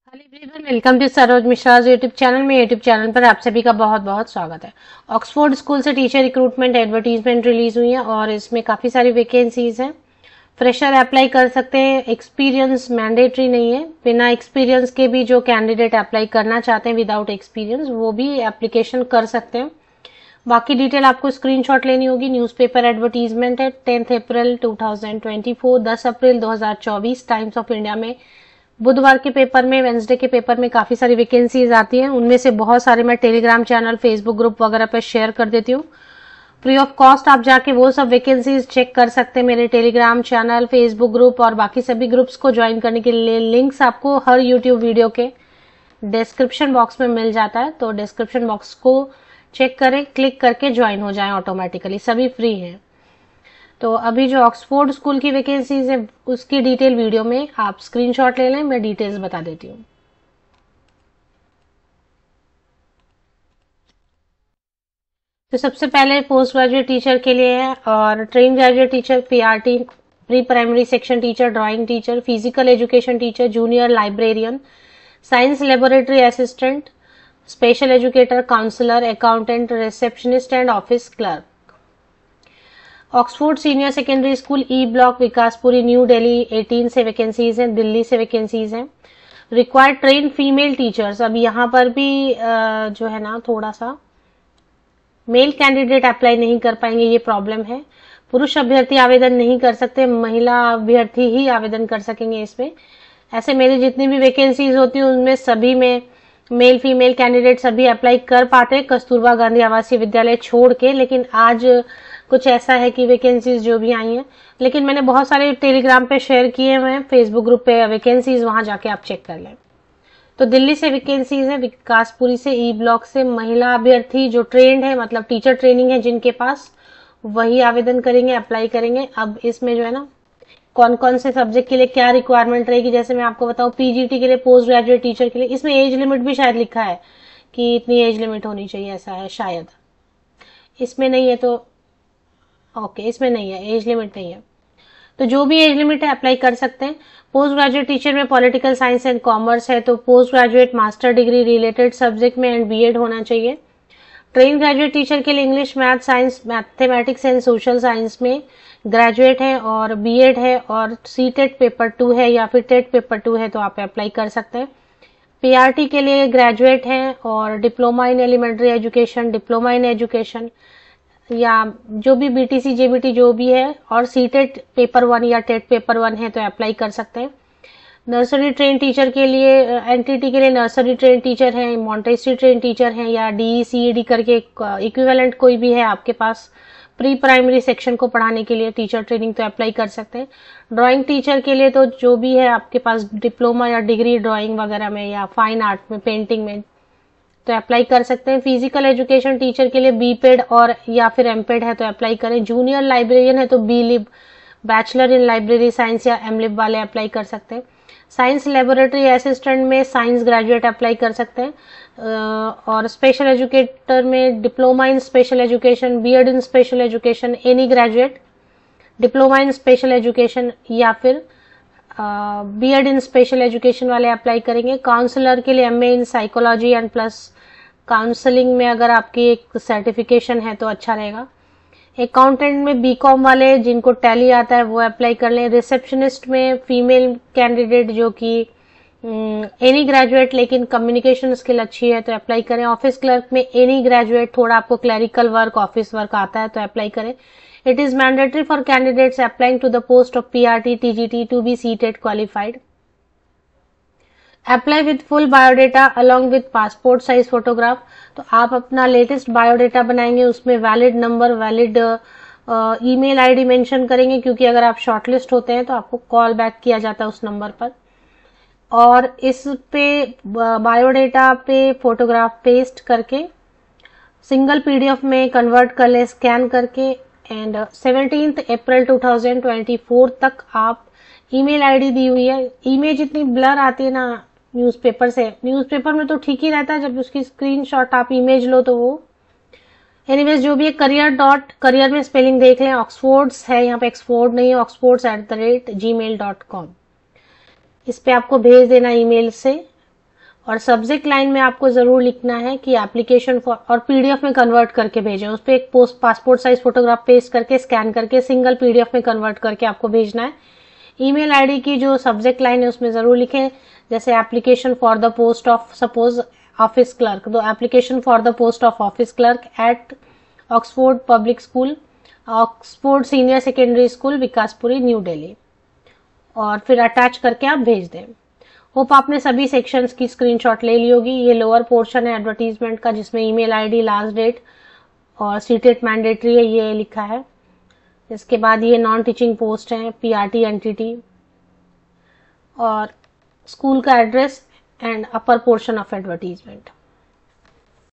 Hello everyone, welcome to Saroj Mishra YouTube channel में। YouTube channel पर आप सभी का बहुत बहुत स्वागत है। ऑक्सफोर्ड स्कूल से टीचर रिक्रूटमेंट एडवर्टीजमेंट रिलीज हुई है और इसमें काफ़ी सारी वैकेंसीज हैं। फ्रेशर अप्लाई कर सकते हैं, एक्सपीरियंस मैंडेटरी नहीं है। बिना एक्सपीरियंस के भी जो कैंडिडेट अप्लाई करना चाहते हैं विदाउट एक्सपीरियंस वो भी एप्लीकेशन कर सकते हैं। बाकी डिटेल आपको स्क्रीनशॉट लेनी होगी। न्यूज़पेपर एडवर्टीजमेंट है 10 अप्रैल 2024, 10 अप्रैल 2024 टाइम्स ऑफ इंडिया में। बुधवार के पेपर में, वेंसडे के पेपर में काफी सारी वैकेंसीज आती हैं। उनमें से बहुत सारे मैं टेलीग्राम चैनल, फेसबुक ग्रुप वगैरह पर शेयर कर देती हूँ। फ्री ऑफ कॉस्ट आप जाके वो सब वैकेंसीज चेक कर सकते हैं। मेरे टेलीग्राम चैनल, फेसबुक ग्रुप और बाकी सभी ग्रुप्स को ज्वाइन करने के लिए लिंक्स आपको हर यूट्यूब वीडियो के डिस्क्रिप्शन बॉक्स में मिल जाता है। तो डिस्क्रिप्शन बॉक्स को चेक करें, क्लिक करके ज्वाइन हो जाएं ऑटोमेटिकली, सभी फ्री हैं। तो अभी जो ऑक्सफोर्ड स्कूल की वैकेंसीज है उसकी डिटेल वीडियो में आप स्क्रीनशॉट ले लें, मैं डिटेल्स बता देती हूँ। तो सबसे पहले पोस्ट ग्रेजुएट टीचर के लिए है और train graduate teacher, PRT, pre primary section teacher, drawing teacher, physical education teacher, junior librarian, science laboratory assistant, special educator, counsellor, accountant, receptionist and office clerk. Oxford senior secondary school, E block, Vikaspuri, new Delhi 18 से vacancies हैं, दिल्ली से vacancies हैं। Required train female teachers. अब यहाँ पर भी जो है ना थोड़ा सा मेल कैंडिडेट अप्लाई नहीं कर पाएंगे, ये प्रॉब्लम है। पुरुष अभ्यर्थी आवेदन नहीं कर सकते, महिला अभ्यर्थी ही आवेदन कर सकेंगे इसमें। ऐसे मेरी जितनी भी वैकेंसीज होती हैं उनमें सभी में मेल फीमेल कैंडिडेट सभी अप्लाई कर पाते हैं, कस्तूरबा गांधी आवासीय विद्यालय छोड़ के। लेकिन आज कुछ ऐसा है कि वैकेंसीज जो भी आई हैं, लेकिन मैंने बहुत सारे टेलीग्राम पे शेयर किए हुए हैं, फेसबुक ग्रुप पे वैकेंसीज, वहां जाके आप चेक कर लें। तो दिल्ली से वैकेंसीज है, विकासपुरी से, ई ब्लॉक से। महिला अभ्यर्थी जो ट्रेंड है, मतलब टीचर ट्रेनिंग है जिनके पास, वही आवेदन करेंगे, अप्लाई करेंगे। अब इसमें जो है ना कौन कौन से सब्जेक्ट के लिए क्या रिक्वायरमेंट रहेगी, जैसे मैं आपको बताऊं, पीजीटी के लिए, पोस्ट ग्रेजुएट टीचर के लिए, इसमें एज लिमिट भी शायद लिखा है कि इतनी एज लिमिट होनी चाहिए, ऐसा है शायद। इसमें नहीं है तो ओके, इसमें नहीं है, एज लिमिट नहीं है। तो जो भी एज लिमिट है अप्लाई कर सकते हैं। पोस्ट ग्रेजुएट टीचर में पॉलिटिकल साइंस एंड कॉमर्स है तो post graduate master degree related subject में एंड बीएड होना चाहिए। ट्रेन ग्रेजुएट टीचर के लिए English, math, science, mathematics and social science में ग्रेजुएट है और बीएड है और सीटेट पेपर 2 है या फिर टेट पेपर 2 है तो आप अप्लाई कर सकते हैं। पीआरटी के लिए ग्रेजुएट है और diploma in elementary education, diploma in education या जो भी बीटीसी, जेबीटी जो भी है, और सीटेट पेपर 1 या टेट पेपर 1 है तो अप्लाई कर सकते हैं। नर्सरी ट्रेन टीचर के लिए, एनटीटी के लिए नर्सरी ट्रेन टीचर है, मॉन्टेसरी ट्रेन टीचर है या डीईसीईडी करके इक्विवेलेंट कोई भी है आपके पास प्री प्राइमरी सेक्शन को पढ़ाने के लिए टीचर ट्रेनिंग, तो अप्लाई कर सकते हैं। ड्राइंग टीचर के लिए तो जो भी है आपके पास डिप्लोमा या डिग्री ड्राइंग वगैरह में या फाइन आर्ट में, पेंटिंग में, तो अप्लाई कर सकते हैं। फिजिकल एजुकेशन टीचर के लिए बीपेड और या फिर एमपेड है तो अप्लाई करें। जूनियर लाइब्रेरियन है तो BLib, bachelor in library science या एमलिब वाले अप्लाई कर सकते हैं। साइंस लेबोरेटरी असिस्टेंट में साइंस ग्रेजुएट अप्लाई कर सकते हैं। और स्पेशल एजुकेटर में diploma in special education, BEd in special education, any graduate, diploma in special education या फिर बीएड इन स्पेशल एजुकेशन वाले अप्लाई करेंगे। काउंसलर के लिए MA in psychology and plus counselling में अगर आपकी एक सर्टिफिकेशन है तो अच्छा रहेगा। अकाउंटेंट में बीकॉम वाले जिनको टैली आता है वो अप्लाई कर लें। रिसेप्शनिस्ट में फीमेल कैंडिडेट जो कि एनी ग्रेजुएट लेकिन कम्युनिकेशन स्किल अच्छी है तो अप्लाई करें। ऑफिस क्लर्क में एनी ग्रेजुएट, थोड़ा आपको क्लरिकल वर्क, ऑफिस वर्क आता है तो अप्लाई करें। It is mandatory for candidates applying to the post of PRT, TGT to be CTET qualified. Apply with full biodata along with passport size photograph. तो आप अपना latest biodata बनाएंगे, उसमें valid number, valid email ID mention करेंगे, क्योंकि अगर आप shortlist होते हैं तो आपको कॉल बैक किया जाता है उस नंबर पर। और इस पे बायोडेटा पे फोटोग्राफ पेस्ट करके सिंगल पीडीएफ में कन्वर्ट कर ले, स्कैन करके। एंड 17 अप्रैल 2024 तक आप ईमेल आईडी दी हुई है। इमेज इतनी ब्लर आती है ना न्यूज़पेपर से, न्यूज़पेपर में तो ठीक ही रहता है, जब उसकी स्क्रीनशॉट आप इमेज लो तो वो एनीवेज जो भी है। करियर में स्पेलिंग देख लें, ऑक्सफोर्ड्स है यहाँ पे, एक्सफोर्ड नहीं है, ऑक्सफोर्ड्स@gmail.com। इस पे आपको भेज देना ईमेल से और सब्जेक्ट लाइन में आपको जरूर लिखना है कि एप्लीकेशन फॉर, और पीडीएफ में कन्वर्ट करके भेजें। उस पर एक पासपोर्ट साइज फोटोग्राफ पेस्ट करके स्कैन करके सिंगल पीडीएफ में कन्वर्ट करके आपको भेजना है। ईमेल आईडी की जो सब्जेक्ट लाइन है उसमें जरूर लिखें, जैसे application for the post of suppose office clerk, तो application for the post of office clerk at Oxford public school, Oxford senior secondary school, Vikaspuri, new Delhi, और फिर अटैच करके आप भेज दें। होप आपने सभी सेक्शंस की स्क्रीनशॉट ले ली होगी। ये लोअर पोर्शन है एडवर्टीजमेंट का, जिसमें ईमेल आईडी, लास्ट डेट और सीटेट मैंडेटरी है, ये लिखा है। इसके बाद ये नॉन टीचिंग पोस्ट है, पीआरटी एनटीटी, और स्कूल का address and upper portion of advertisement.